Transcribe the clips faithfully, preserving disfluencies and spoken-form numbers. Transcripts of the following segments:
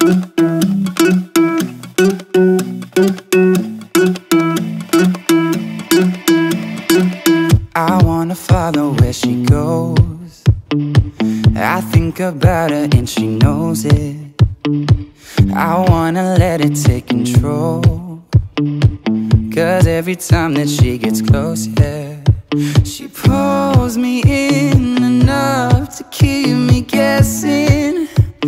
I wanna follow where she goes. I think about her and she knows it. I wanna let it take control, 'cause every time that she gets close, yeah, she pulls me in enough to keep me guessing.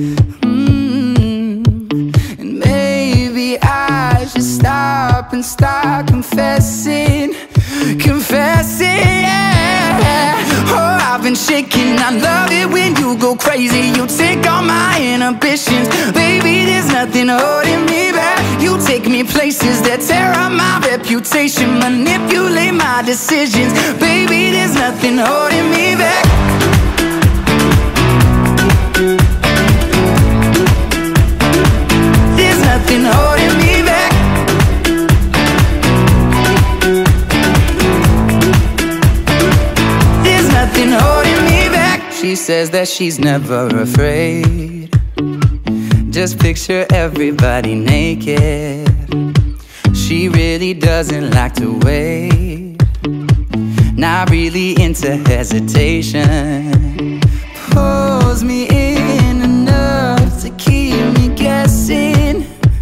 mm. And maybe I should stop and start confessing. Confessing, yeah. Oh, I've been shaking. I love it when you go crazy. You take all my inhibitions. Baby, there's nothing holding me back. You take me places that tear up my reputation, manipulate my decisions. Baby, there's nothing holding me back. There's nothing holding me back. Nothing holding me back. She says that she's never afraid. Just picture everybody naked. She really doesn't like to wait. Not really into hesitation. Pulls me in enough to keep me guessing.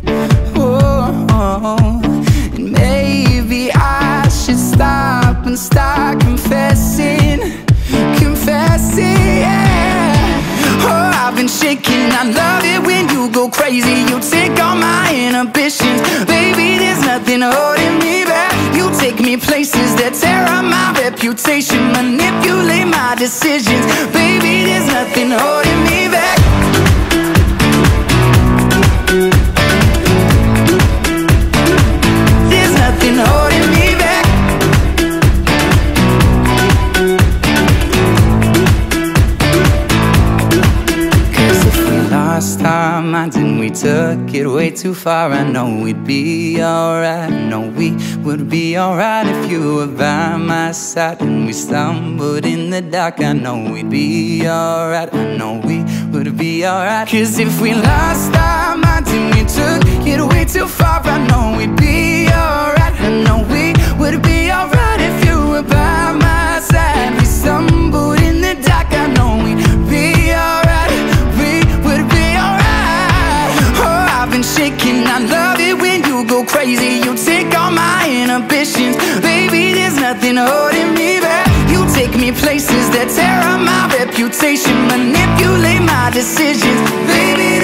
Oh, and maybe I should stop and start confessing. Confessing, yeah. Oh, I've been shaking. I love it when you go crazy. You take all my inhibitions. Baby, there's nothing holding me back. You take me places that tear up my reputation, manipulate my decisions. Baby, there's nothing holding me back. There's nothing holding me back. Lost our minds and we took it way too far. I know we'd be alright. I know we would be alright if you were by my side. And we stumbled in the dark. I know we'd be alright. I know we would be alright. 'Cause if we lost our minds and we took it way too far, I know we'd be alright. I know we would be alright if you were by my side. We stumbled in the dark. I know we'd be alright. Shaking, I love it when you go crazy. You take all my inhibitions. Baby, there's nothing holding me back. You take me places that tear up my reputation, manipulate my decisions. Baby,